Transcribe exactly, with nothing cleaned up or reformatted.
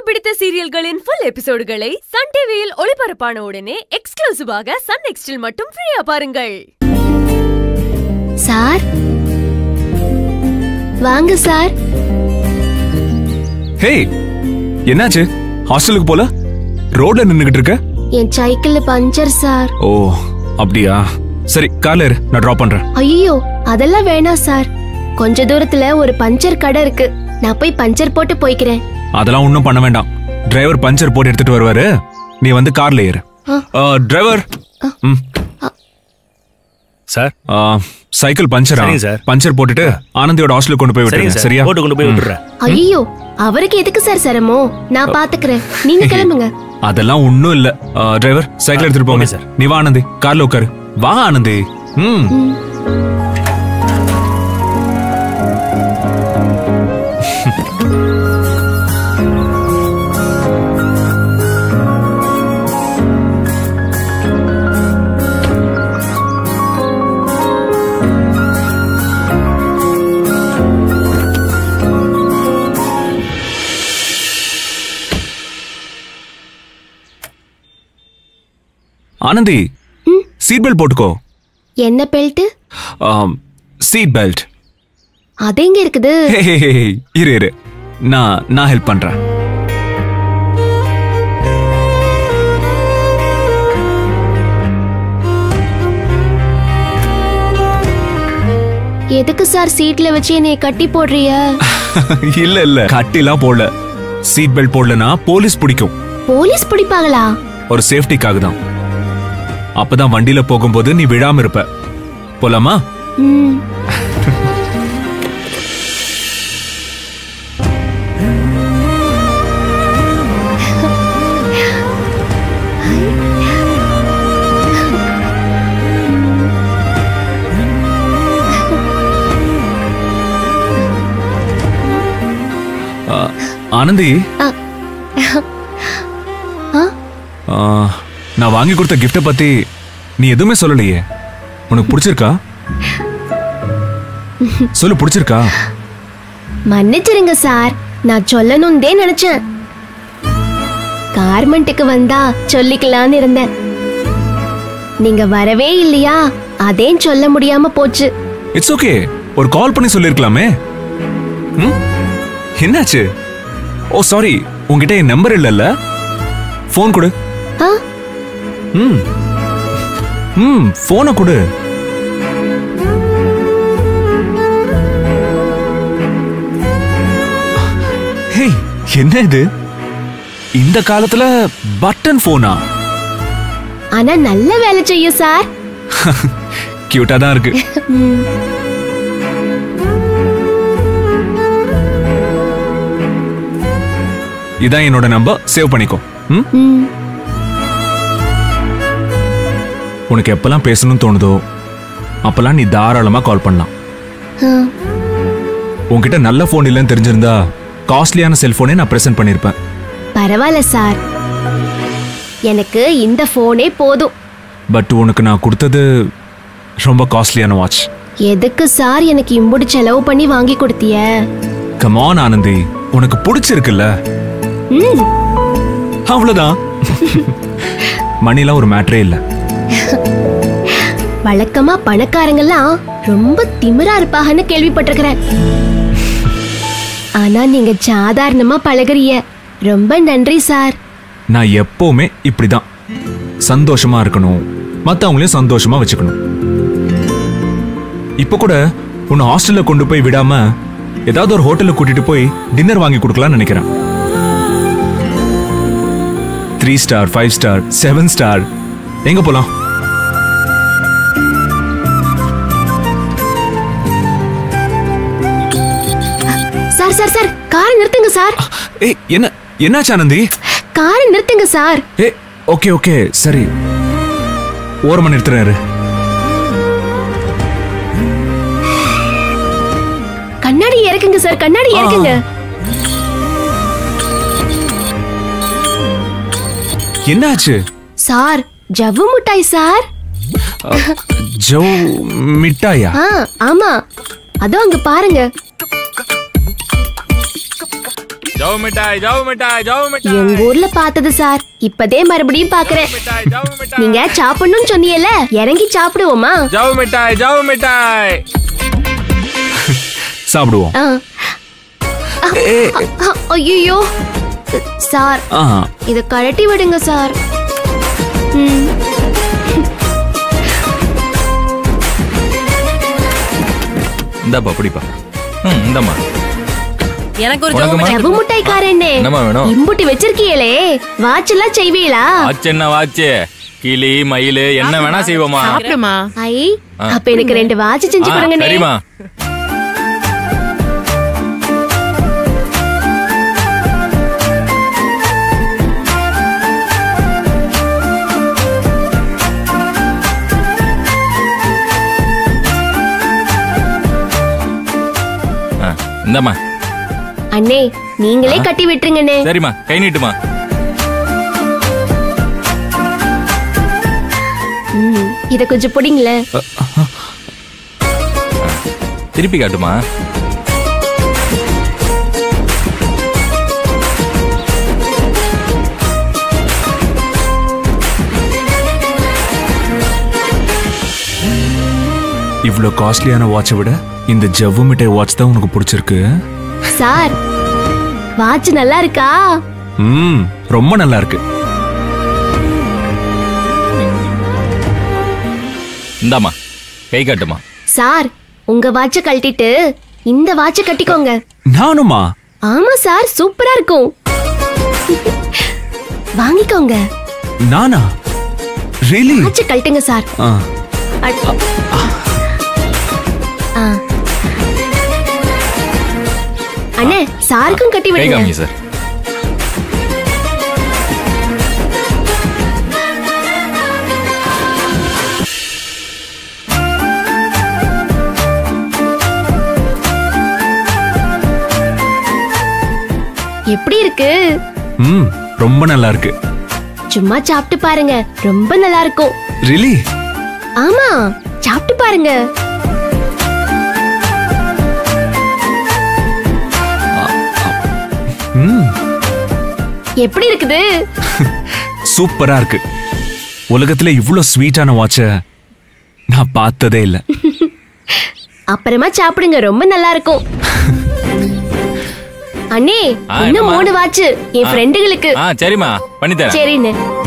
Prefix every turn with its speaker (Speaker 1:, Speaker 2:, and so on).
Speaker 1: பிடித்த சீரியல்களின் full எபிசோடுகளை Sun டிவியில் ஒளிபரப்பான உடனே எக்ஸ்க்ளூசிவாக சன் நெக்ஸ்டில் மட்டும் ஃப்ரீயா பாருங்கள்.
Speaker 2: சார் வாங்க சார்.
Speaker 3: ஹே, என்னாச்சு? ஹாஸ்டலுக்கு போல ரோட்ல நின்னுகிட்டு இருக்க?
Speaker 2: என் சைக்கிள்ல பஞ்சர் சார்.
Speaker 3: ஓ அப்படியா? சரி கார்ல இரு, நான் டிராப் பண்றேன்.
Speaker 2: ஐயோ அதெல்லாம் வேணாம் சார். கொஞ்ச தூரத்துல ஒரு பஞ்சர் கடை இருக்கு, நான் போய் பஞ்சர் போட்டு போய்க்கிறேன்.
Speaker 3: அதெல்லாம் ஒண்ணும் பண்ண வேண்டாம். டிரைவர் பஞ்சர் போட்டு எடுத்துட்டு வருவாரு, நீ வந்து கார்ல ஏறு. டிரைவர்
Speaker 4: சார்,
Speaker 3: சைக்கிள் பஞ்சரா?
Speaker 4: சார்
Speaker 3: பஞ்சர் போட்டுட்டு ஆனந்தியோட ஹாஸ்டலுக்கு கொண்டு போய் விட்டுருங்க. சரியா?
Speaker 4: போட்டு கொண்டு போய் விட்டுறேன்.
Speaker 2: ஐயோ அவருக்கு எதுக்கு சார் சிரமம், நான் பாத்துக்கிறேன், நீங்க கிளம்புங்க.
Speaker 3: அதெல்லாம் ஒண்ணும் இல்ல. டிரைவர் சைக்கிள் எடுத்துட்டு போங்க சார். நீ வா ஆனந்தி, கார்ல உட்காரு. வா ஆனந்தி. ம் ஆனந்தி, சீட் பெல்ட் போட்டுக்கோ.
Speaker 2: என்ன பெல்ட்?
Speaker 3: Seat belt.
Speaker 2: அது எங்க இருக்குது?
Speaker 3: இரு இரு, நான் நான் ஹெல்ப் பண்றேன்.
Speaker 2: எதுக்கு சார் சீட்ல வச்சு என்னை கட்டி போடுறிய?
Speaker 3: இல்ல இல்ல, கட்டிலாம் போடல. சீட் பெல்ட் போடலனா போலீஸ் பிடிக்கும்.
Speaker 2: போலீஸ் பிடிப்பாங்களா?
Speaker 3: ஒரு சேஃப்டிக்காக தான். அப்பதான் வண்டியில போகும்போது நீ விழாம இருப்ப. போலாமா? ஆனந்தி, நான் வாங்கி கொடுத்த கிஃப்ட பத்தி நீ எதுவுமே சொல்லலையே. உனக்கு பிடிச்சிருக்கா? சொல்லு, பிடிச்சிருக்கா?
Speaker 2: மன்னிச்சிருங்க சார், நான் சொல்லணும்னே நினைச்சேன். கார்மெண்ட்டுக்கு வந்தா சொல்லிக்கலான்னு இருந்தேன், நீங்க வரவே இல்லையா, அதே சொல்ல முடியாம போச்சு.
Speaker 3: இட்ஸ் ஓகே, ஒரு கால் பண்ணி சொல்லிருக்கலாமே. என்னாச்சு? ஓ சாரி, உங்ககிட்ட என் நம்பர் இல்லல்ல? போன் கொடு. ம் ம் போனை கொடு. ஹே, என்ன இது? இந்த காலத்துல பட்டன் போனா?
Speaker 2: ஆனா நல்ல வேலை செய்யும் சார்.
Speaker 3: கியூட்டா தான் இருக்கு. இதான் என்னோட நம்பர், சேவ் பண்ணிக்கோ. உனக்கு எப்பெல்லாம் பேசணும்னு தோணுதோ அப்பெல்லாம் நீ தாராளமா கால் பண்ணலாம். உன்கிட்ட நல்ல போன் இல்லைன்னு தெரிஞ்சிருந்தா காஸ்ட்லியான செல்போனே நான் பிரசன்ட் பண்ணிருப்பேன்.
Speaker 2: பரவாயில்ல சார், எனக்கு இந்த போனே போதும்.
Speaker 3: பட் உனக்கு நான் கொடுத்தது ரொம்ப காஸ்ட்லியான வாட்ச்.
Speaker 2: எதுக்கு சார் எனக்கு இம்புடி செலவு பண்ணி வாங்கி கொடுத்திய?
Speaker 3: கம் ஆன் ஆனந்தி, உனக்கு பிடிச்சிருக்குல்ல, அவ்வளவுதான். மணிலாம் ஒரு மேட்டரே இல்ல.
Speaker 2: வழக்கமா பணக்காரங்கெல்லாம் ரொம்ப திமிரா இருப்பாங்கன்னு கேள்விப்பட்டிருக்கிறேன். ஆனா நீங்க சாதாரணமா பழகுறிய. ரொம்ப நன்றி சார்.
Speaker 3: நான் எப்பவுமே இப்படிதான் சந்தோஷமா இருக்கணும், மத்தவங்களையும் சந்தோஷமா வச்சுக்கணும். இப்ப கூட உன்னை ஹாஸ்டல்ல கொண்டு போய் விடாம ஏதாவது ஒரு ஹோட்டல்ல கூட்டிட்டு போய் டின்னர் வாங்கி கொடுக்கலாம்னு நினைக்கிறேன். Three star, five star, seven star, எங்க போலாம்?
Speaker 2: சார் சார் சார், காரை நிறுத்துங்க சார்.
Speaker 3: ஏய், என்ன என்னாச்சு ஆனந்தி?
Speaker 2: காரை நிறுத்துங்க சார்.
Speaker 3: ஏ ஓகே ஓகே சரி, ஓரமா நிறுத்துறாரு.
Speaker 2: கண்ணாடி இறக்குங்க சார், கண்ணாடி இறக்குங்க.
Speaker 3: என்னாச்சு?
Speaker 2: சார் ஜவ்வு மிட்டாய் சார்.
Speaker 3: ஜவ் மிட்டாயா?
Speaker 2: ஆமா, அதோ அங்க பாருங்க.
Speaker 4: ஜவு மிட்டாய் ஜவு மிட்டாய் ஜவு மிட்டாய்.
Speaker 2: எங்க ஊர்ல பார்த்தது சார், இப்பதே மறுபடியும் பாக்குறேன்.
Speaker 4: மிட்டாய் ஜவு மிட்டாய்.
Speaker 2: நீங்க சாப்பிடணும்னு சொன்னீங்கல்ல, இறங்கி சாப்பிடுவோமா?
Speaker 4: ஜவு மிட்டாய் ஜவு மிட்டாய்.
Speaker 3: சாப்பிடுவோம்.
Speaker 2: ஐயோ சார், இத கழட்டி விடுங்க சார்.
Speaker 4: இந்தாப்பா பிடிப்பா. ம் இந்தம்மா.
Speaker 1: எனக்கு ஒரு ஜவு
Speaker 2: மிட்டாய்க்காரனே.
Speaker 4: என்னம்மா வேணும்?
Speaker 2: இம்புட்டி வச்சிருக்கீங்களே, வாட்ச் எல்லாம் செய்வீங்களா?
Speaker 4: வாட்ச் என்ன வாட்ச்? கிளி மயில் என்ன வேணா செய்வோமா?
Speaker 1: சாப்பிடுமா?
Speaker 2: ஐ, அப்ப எனக்கு ரெண்டு வாட்ச் செஞ்சு கொடுங்க.
Speaker 4: சரிமா. இந்தம்மா.
Speaker 2: அண்ணே, நீங்களே கட்டி விட்டுருங்கண்ணே.
Speaker 4: சரிம்மா, கை நீட்டுமா.
Speaker 2: இத கொஞ்சம் பிடிங்களே.
Speaker 4: திருப்பி காட்டுமா.
Speaker 3: இவ்ளோ காஸ்ட்லியான வாட்சை விட இந்த ஜவ்வு மிட்டாய் வாட்ச் தான் உனக்கு பிடிச்சிருக்கு
Speaker 2: சார். வாட்ச் நல்லா இருக்கா?
Speaker 3: ம், ரொம்ப நல்லா இருக்கு.
Speaker 4: இந்தாமா, கை காட்டுமா.
Speaker 2: சார், உங்க வாட்ச கழட்டிட்டு இந்த வாட்ச கட்டிக்கோங்க.
Speaker 3: நானுமா?
Speaker 2: ஆமா சார், சூப்பரா இருக்கும். வாங்கிக்கோங்க.
Speaker 3: நானா? ரியலி?
Speaker 2: வாட்ச கழட்டுங்க சார்.
Speaker 3: ஆ.
Speaker 2: அண்ணே, சாருக்கும் கட்டி விடுங்க.
Speaker 4: சார்.
Speaker 2: எப்படி இருக்கு?
Speaker 3: ம், ரொம்ப நல்லா இருக்கு.
Speaker 2: சும்மா சாப்பிட்டு பாருங்க, ரொம்ப நல்லா இருக்கும்.
Speaker 3: ரியலி?
Speaker 2: ஆமா, சாப்பிட்டு பாருங்க. எப்படி இருக்குது?
Speaker 3: சூப்பரா இருக்கு. உலகத்துல இவ்ளோ ஸ்வீட்டான வாட்ச நான் பார்த்ததே இல்ல.
Speaker 2: அப்புறமா சாப்பிடுங்க, ரொம்ப நல்லா இருக்கும். அண்ணே, இன்னும் மூணு வாட்ச் என் ஃப்ரெண்டுகளுக்கு.
Speaker 4: சரிமா, பண்ணி தரேன்.
Speaker 2: சரிண்ணே.